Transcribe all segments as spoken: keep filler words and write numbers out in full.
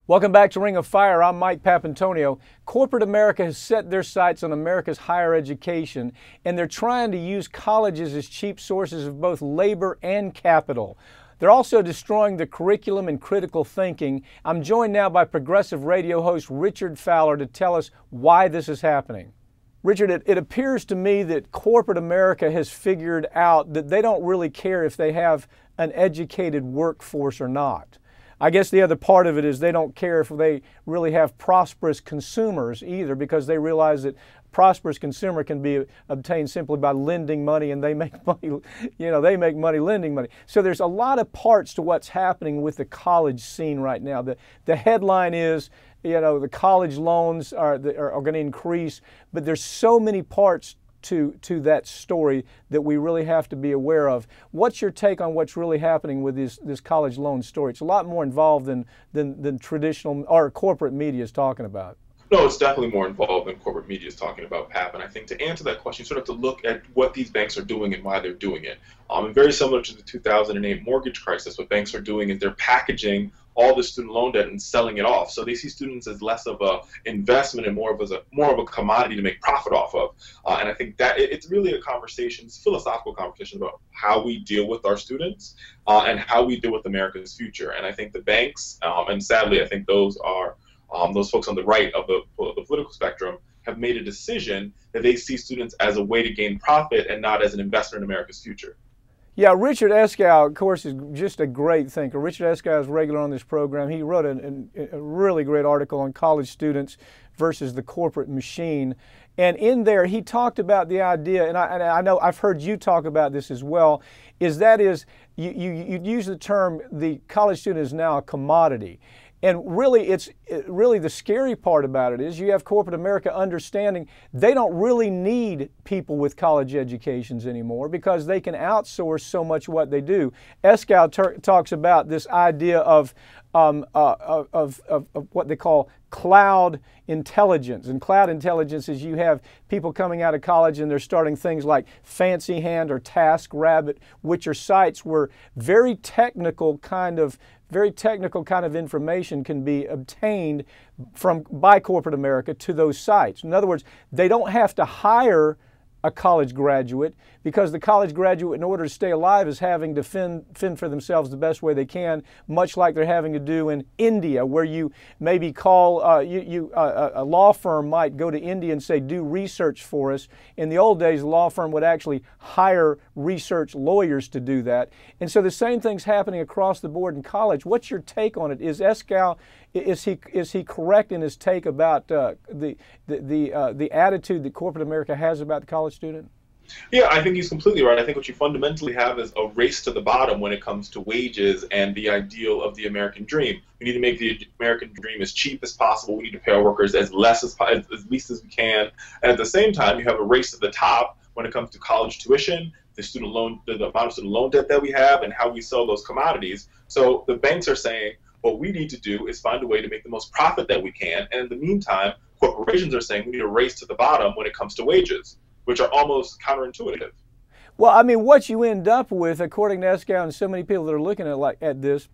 Welcome back to Ring of Fire. I'm Mike Papantonio. Corporate America has set their sights on America's higher education, and they're trying to use colleges as cheap sources of both labor and capital. They're also destroying the curriculum and critical thinking. I'm joined now by progressive radio host Richard Fowler to tell us why this is happening. Richard, it, it appears to me that corporate America has figured out that they don't really care if they have an educated workforce or not. I guess the other part of it is they don't care if they really have prosperous consumers either, because they realize that prosperous consumer can be obtained simply by lending money, and they make money, you know, they make money lending money. So there's a lot of parts to what's happening with the college scene right now. The, the headline is, you know, the college loans are, are, are going to increase, but there's so many parts to to that story that we really have to be aware of. What's your take on what's really happening with this this college loan story? It's a lot more involved than than, than traditional or corporate media is talking about. No, it's definitely more involved than corporate media is talking about, Pap. And I think to answer that question, you sort of have to look at what these banks are doing and why they're doing it. Um, and very similar to the two thousand eight mortgage crisis, what banks are doing is they're packaging all the student loan debt and selling it off. So they see students as less of a investment and more of a more of a commodity to make profit off of. Uh, and I think that it, it's really a conversation, it's a philosophical conversation about how we deal with our students uh, and how we deal with America's future. And I think the banks, um, and sadly, I think those are um, those folks on the right of the, the political spectrum have made a decision that they see students as a way to gain profit and not as an investment in America's future. Yeah, Richard Eskow, of course, is just a great thinker. Richard Eskow is regular on this program. He wrote a, a, a really great article on college students versus the corporate machine. And in there, he talked about the idea, and I, and I know I've heard you talk about this as well, is that is, you, you, you use the term, the college student is now a commodity. And really, it's really the scary part about it is you have corporate America understanding they don't really need people with college educations anymore because they can outsource so much what they do. Eskow talks about this idea of, um, uh, of, of, of what they call cloud intelligence. And cloud intelligence is you have people coming out of college and they're starting things like Fancy Hand or TaskRabbit, which are sites where very technical kind of very technical kind of information can be obtained from by corporate America to those sites. In other words, they don't have to hire a college graduate because the college graduate, in order to stay alive, is having to fend, fend for themselves the best way they can, much like they're having to do in India, where you maybe call, uh, you, you, uh, a law firm might go to India and say, do research for us. In the old days, the law firm would actually hire research lawyers to do that. And so the same thing's happening across the board in college. What's your take on it? Is Eskow, is he, is he correct in his take about uh, the, the, the, uh, the attitude that corporate America has about the college student? Yeah, I think he's completely right. I think what you fundamentally have is a race to the bottom when it comes to wages and the ideal of the American dream. We need to make the American dream as cheap as possible. We need to pay our workers as less as, as, as least as we can. And at the same time, you have a race to the top when it comes to college tuition, the student loan, the, the amount of student loan debt that we have, and how we sell those commodities. So the banks are saying, what we need to do is find a way to make the most profit that we can. And in the meantime, corporations are saying we need a race to the bottom when it comes to wages, which are almost counterintuitive. Well, I mean, what you end up with, according to Eskow and so many people that are looking at like at this,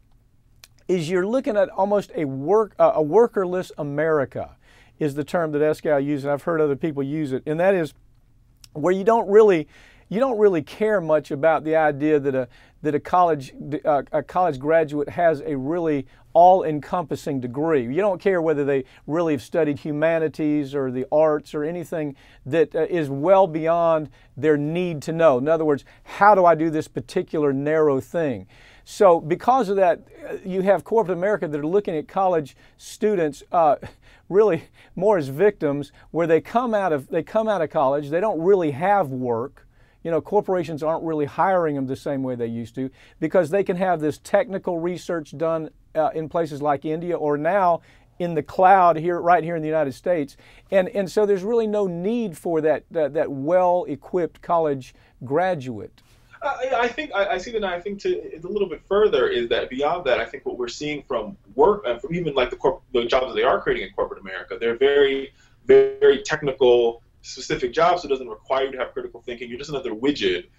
is you're looking at almost a work uh, a workerless America, is the term that Eskow uses. I've heard other people use it, and that is where you don't really you don't really care much about the idea that a that a college uh, a college graduate has a really all-encompassing degree. You don't care whether they really have studied humanities or the arts or anything that uh, is well beyond their need to know. In other words, how do I do this particular narrow thing? So because of that, you have corporate America that are looking at college students uh, really more as victims, where they come out of they come out of college, they don't really have work. You know, corporations aren't really hiring them the same way they used to because they can have this technical research done uh, in places like India or now in the cloud here, right here in the United States. And, and so there's really no need for that, that, that well-equipped college graduate. I, I think I, I see that. And I think to it's a little bit further is that beyond that, I think what we're seeing from work and from even like the, corp, the jobs that they are creating in corporate America, they're very, very technical, specific jobs, so it doesn't require you to have critical thinking. You're just another widget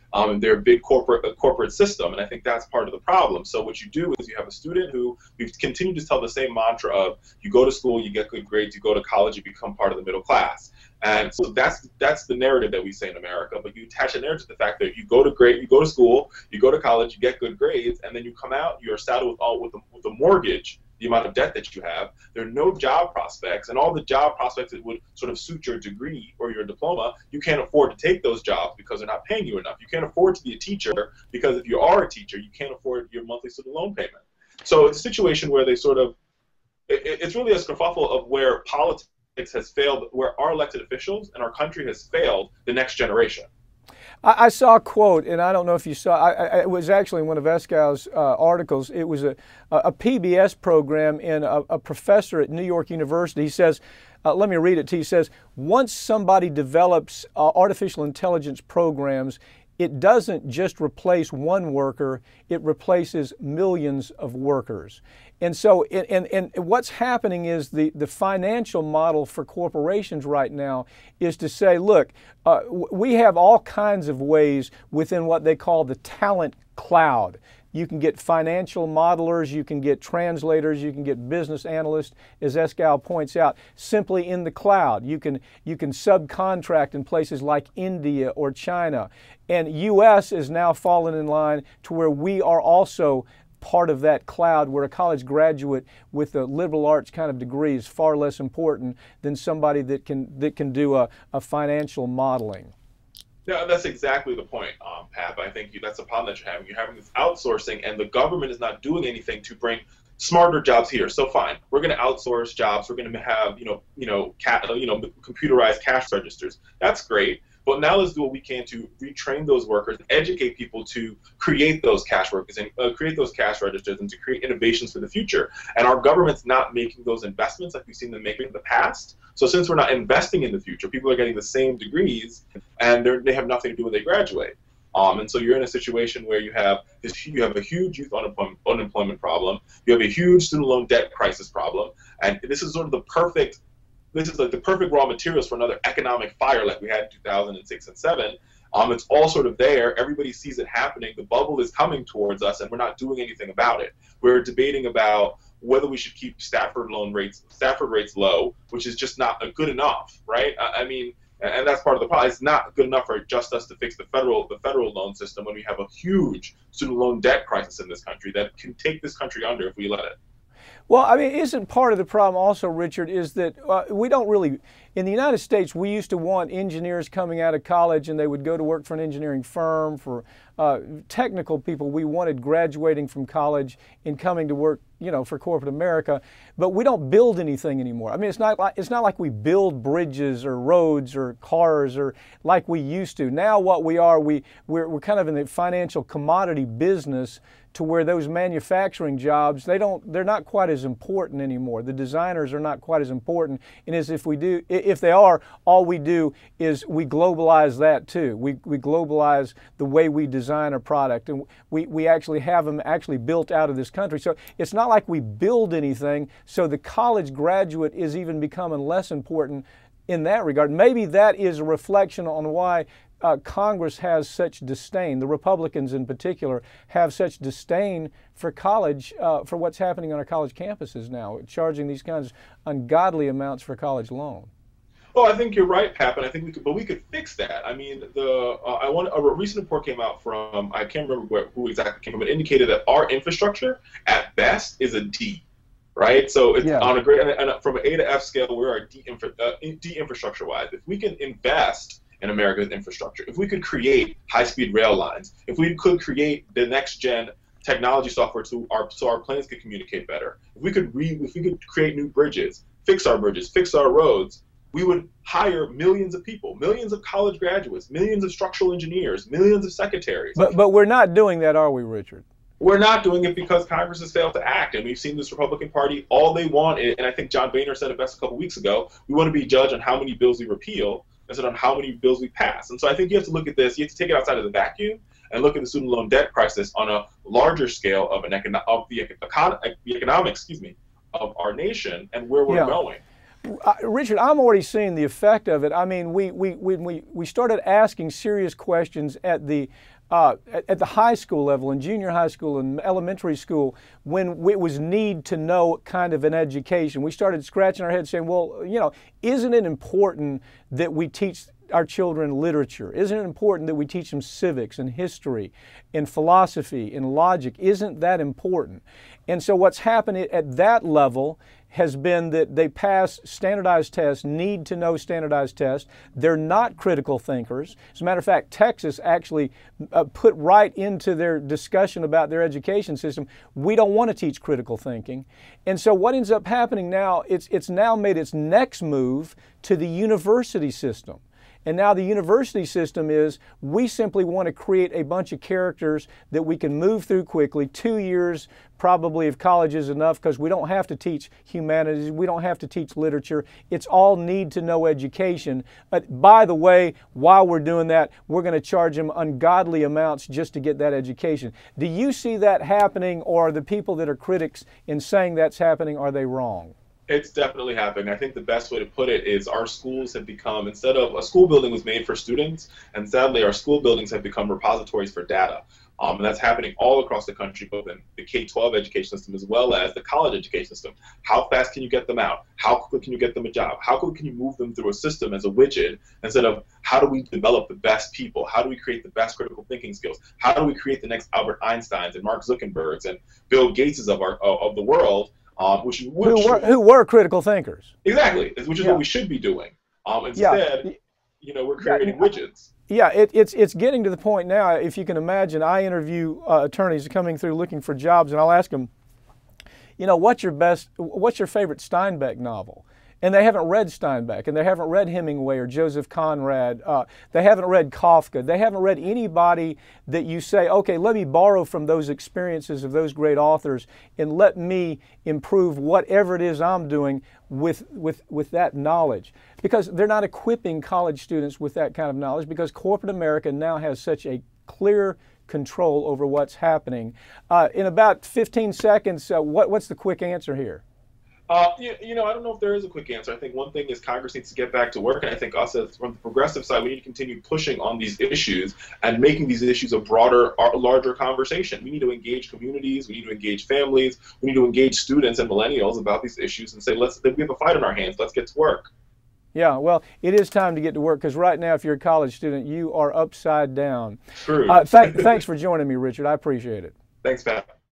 Um, and they're a big corporate a corporate system, and I think that's part of the problem. So what you do is you have a student who we've continued to tell the same mantra of you go to school, you get good grades, you go to college, you become part of the middle class. And so that's that's the narrative that we say in America. But you attach a narrative to the fact that you go to grade, you go to school, you go to college, you get good grades, and then you come out, you're saddled with all with a, with a mortgage, the amount of debt that you have. There are no job prospects, and all the job prospects that would sort of suit your degree or your diploma, you can't afford to take those jobs because they're not paying you enough. You can't afford to be a teacher because if you are a teacher, you can't afford your monthly student loan payment. So it's a situation where they sort of, it, it's really a kerfuffle of where politics has failed, where our elected officials and our country has failed the next generation. I, I saw a quote, and I don't know if you saw. I, I, it was actually in one of Eskow's uh, articles. It was a, a P B S program, and a, a professor at New York University. He says, uh, let me read it to you. He says, once somebody develops uh, artificial intelligence programs, it doesn't just replace one worker, it replaces millions of workers. And so, and, and what's happening is the, the financial model for corporations right now is to say, look, uh, we have all kinds of ways within what they call the talent cloud. You can get financial modelers, you can get translators, you can get business analysts, as Eskow points out, simply in the cloud. You can, you can subcontract in places like India or China. And U S is now fallen in line to where we are also part of that cloud, where a college graduate with a liberal arts kind of degree is far less important than somebody that can, that can do a, a financial modeling. Yeah, that's exactly the point, um, Pap. I think you, that's the problem that you're having. You're having this outsourcing, and the government is not doing anything to bring smarter jobs here. So fine, we're going to outsource jobs. We're going to have, you know, you know, ca you know, computerized cash registers. That's great. But now let's do what we can to retrain those workers, educate people to create those cash workers and uh, create those cash registers and to create innovations for the future. And our government's not making those investments like we've seen them making in the past. So since we're not investing in the future, people are getting the same degrees and they have nothing to do when they graduate. Um, and so you're in a situation where you have this, you have a huge youth unemployment, unemployment problem, you have a huge student loan debt crisis problem, and this is sort of the perfect This is like the perfect raw materials for another economic fire like we had in two thousand six and seven. Um, it's all sort of there. Everybody sees it happening. The bubble is coming towards us, and we're not doing anything about it. We're debating about whether we should keep Stafford loan rates, Stafford rates low, which is just not good enough, right? I, I mean, and that's part of the problem. It's not good enough for just us to fix the federal the federal loan system when we have a huge student loan debt crisis in this country that can take this country under if we let it. Well, I mean, isn't part of the problem also, Richard, is that uh, we don't really, in the United States, we used to want engineers coming out of college and they would go to work for an engineering firm. For uh, technical people, we wanted graduating from college and coming to work, you know, for corporate America. But we don't build anything anymore. I mean, it's not like, it's not like we build bridges or roads or cars or like we used to. Now what we are, we, we're, we're kind of in the financial commodity business, to where those manufacturing jobs, they don't, they're not quite as important anymore. The designers are not quite as important. And as if we do, if they are, all we do is we globalize that too. We, we globalize the way we design a product, and we, we actually have them actually built out of this country. So it's not like we build anything. So the college graduate is even becoming less important in that regard. Maybe that is a reflection on why Uh, Congress has such disdain, the Republicans in particular have such disdain for college, uh, for what's happening on our college campuses now, charging these kinds of ungodly amounts for college loan. Well, I think you're right, Pap, and I think we could, but we could fix that. I mean, the uh, I want a recent report came out from, I can't remember where, who exactly came from, but it indicated that our infrastructure at best is a D, right? So it's yeah. on a great, and, and from an A to F scale, we're a D, infra, uh, D infrastructure wise. If we can invest in America's infrastructure, if we could create high-speed rail lines, if we could create the next-gen technology software to our so our planes could communicate better, if we could re, if we could create new bridges, fix our bridges, fix our roads, we would hire millions of people, millions of college graduates, millions of structural engineers, millions of secretaries. But but we're not doing that, are we, Richard? We're not doing it because Congress has failed to act, and we've seen this Republican Party, all they want is, and I think John Boehner said it best a couple weeks ago, we want to be judged on how many bills we repeal instead on how many bills we pass. And so I think you have to look at this, you have to take it outside of the vacuum and look at the student loan debt crisis on a larger scale of an econo of the, econ the economics, excuse me, of our nation and where we're yeah. going. Uh, Richard, I'm already seeing the effect of it. I mean, we, we, when we, we started asking serious questions at the uh, at, at the high school level, in junior high school and elementary school, when it was need to know kind of an education, we started scratching our heads saying, well, you know, isn't it important that we teach our children literature? Isn't it important that we teach them civics and history and philosophy and logic? Isn't that important? And so what's happened at that level has been that they pass standardized tests, need to know standardized tests. They're not critical thinkers. As a matter of fact, Texas actually uh, put right into their discussion about their education system, we don't want to teach critical thinking. And so what ends up happening now, it's, it's now made its next move to the university system. And now the university system is, we simply want to create a bunch of characters that we can move through quickly. Two years probably of college is enough because we don't have to teach humanities, we don't have to teach literature. It's all need to know education. But by the way, while we're doing that, we're going to charge them ungodly amounts just to get that education. Do you see that happening, or are the people that are critics in saying that's happening, are they wrong? It's definitely happening. I think the best way to put it is our schools have become, instead of a school building was made for students, and sadly our school buildings have become repositories for data. Um, and that's happening all across the country, both in the K twelve education system as well as the college education system. How fast can you get them out? How quickly can you get them a job? How quickly can you move them through a system as a widget, instead of how do we develop the best people? How do we create the best critical thinking skills? How do we create the next Albert Einsteins and Mark Zuckerbergs and Bill Gateses of, our, of the world? Um, which, which who, were, who were critical thinkers. Exactly, which is yeah. what we should be doing. Um, instead, yeah. you know, we're creating yeah. widgets. Yeah, it, it's it's getting to the point now. If you can imagine, I interview uh, attorneys coming through looking for jobs, and I'll ask them, you know, what's your best, what's your favorite Steinbeck novel? And they haven't read Steinbeck, and they haven't read Hemingway or Joseph Conrad. Uh, they haven't read Kafka. They haven't read anybody that you say, okay, let me borrow from those experiences of those great authors and let me improve whatever it is I'm doing with, with, with that knowledge. Because they're not equipping college students with that kind of knowledge, because corporate America now has such a clear control over what's happening. Uh, in about fifteen seconds, uh, what, what's the quick answer here? Uh, you, you know, I don't know if there is a quick answer. I think one thing is Congress needs to get back to work, and I think us as from the progressive side, we need to continue pushing on these issues and making these issues a broader, a larger conversation. We need to engage communities, we need to engage families, we need to engage students and millennials about these issues and say, let's, we have a fight on our hands, let's get to work. Yeah, well, it is time to get to work, because right now, if you're a college student, you are upside down. True. Uh, th thanks for joining me, Richard. I appreciate it. Thanks, Pat.